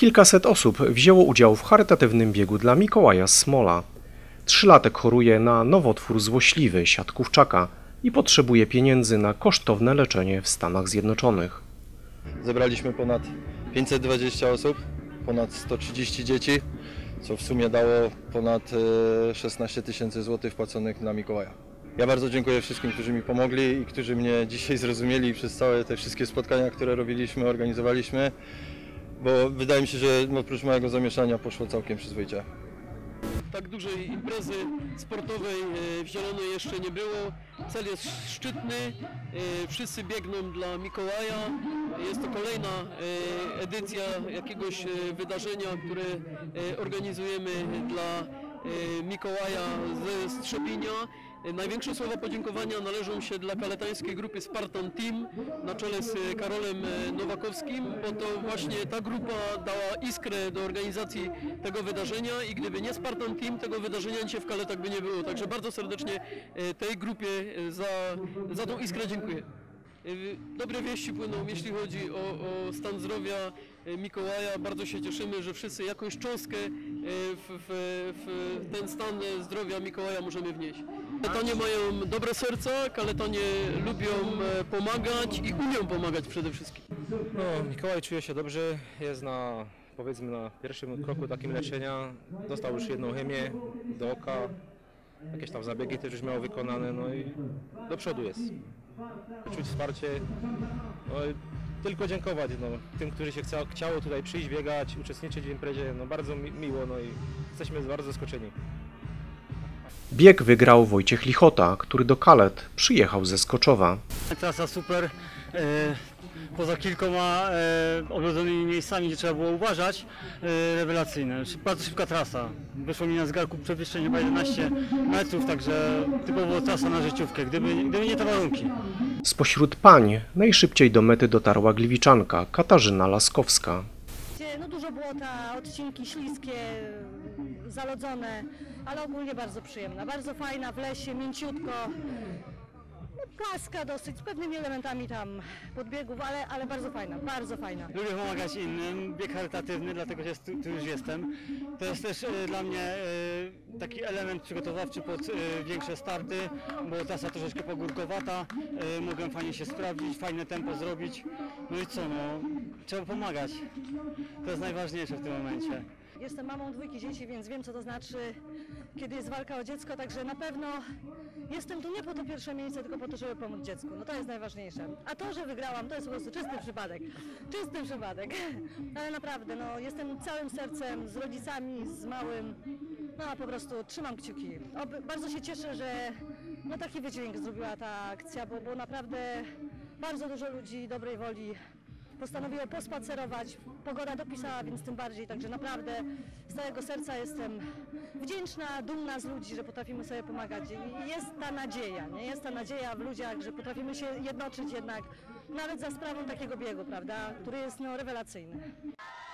Kilkaset osób wzięło udział w charytatywnym biegu dla Mikołaja z Smola. 3-latek choruje na nowotwór złośliwy siatkówczaka i potrzebuje pieniędzy na kosztowne leczenie w Stanach Zjednoczonych. Zebraliśmy ponad 520 osób, ponad 130 dzieci, co w sumie dało ponad 16 000 złotych wpłaconych na Mikołaja. Ja bardzo dziękuję wszystkim, którzy mi pomogli i którzy mnie dzisiaj zrozumieli przez całe te wszystkie spotkania, które robiliśmy, organizowaliśmy, bo wydaje mi się, że oprócz mojego zamieszania poszło całkiem przyzwoicie. Tak dużej imprezy sportowej w Zielonej jeszcze nie było. Cel jest szczytny, wszyscy biegną dla Mikołaja. Jest to kolejna edycja jakiegoś wydarzenia, które organizujemy dla Mikołaja ze Strzepina. Największe słowa podziękowania należą się dla kaletańskiej grupy Spartan Team na czele z Karolem Nowakowskim, bo to właśnie ta grupa dała iskrę do organizacji tego wydarzenia i gdyby nie Spartan Team, tego wydarzenia dzisiaj w Kaletach by nie było. Także bardzo serdecznie tej grupie za tą iskrę dziękuję. Dobre wieści płyną, jeśli chodzi o stan zdrowia Mikołaja. Bardzo się cieszymy, że wszyscy jakąś cząstkę w ten stan zdrowia Mikołaja możemy wnieść. Kaletonie mają dobre serca, Kaletonie lubią pomagać i umią pomagać przede wszystkim. No, Mikołaj czuje się dobrze, jest powiedzmy na pierwszym kroku takim leczenia. Dostał już jedną chemię do oka, jakieś tam zabiegi też już miał wykonane, no i do przodu jest. Czuć wsparcie, no i tylko dziękować tym, którzy się chciało tutaj przyjść, biegać, uczestniczyć w imprezie, no bardzo miło, no i jesteśmy bardzo zaskoczeni. Bieg wygrał Wojciech Lichota, który do Kalet przyjechał ze Skoczowa. Trasa super, poza kilkoma ogrodzonymi miejscami, gdzie trzeba było uważać, rewelacyjne. Bardzo szybka trasa. Wyszło mi na zegarku przewyższenie chyba 11 metrów, także typowo trasa na życiówkę, gdyby nie te warunki. Spośród pań najszybciej do mety dotarła gliwiczanka Katarzyna Laskowska. No dużo błota, odcinki śliskie, zalodzone, ale ogólnie bardzo przyjemna, bardzo fajna, w lesie, mięciutko. Płaska dosyć, z pewnymi elementami tam podbiegów, ale bardzo fajna, bardzo fajna. Lubię pomagać innym, bieg charytatywny, dlatego że tu już jestem. To jest też dla mnie taki element przygotowawczy pod większe starty, bo trasa troszeczkę pogórkowata, mogłem fajnie się sprawdzić, fajne tempo zrobić. No i co, no, trzeba pomagać. To jest najważniejsze w tym momencie. Jestem mamą 2 dzieci, więc wiem, co to znaczy, kiedy jest walka o dziecko, także na pewno jestem tu nie po to pierwsze miejsce, tylko po to, żeby pomóc dziecku. No to jest najważniejsze. A to, że wygrałam, to jest po prostu czysty przypadek. Czysty przypadek. Ale naprawdę, no, jestem całym sercem, z rodzicami, z małym. No a po prostu trzymam kciuki. Bardzo się cieszę, że no, taki wydźwięk zrobiła ta akcja, bo naprawdę bardzo dużo ludzi dobrej woli postanowiło pospacerować. Pogoda dopisała, więc tym bardziej, także naprawdę z całego serca jestem wdzięczna, dumna z ludzi, że potrafimy sobie pomagać. I jest ta nadzieja, nie? Jest ta nadzieja w ludziach, że potrafimy się jednoczyć jednak, nawet za sprawą takiego biegu, prawda, który jest no, rewelacyjny.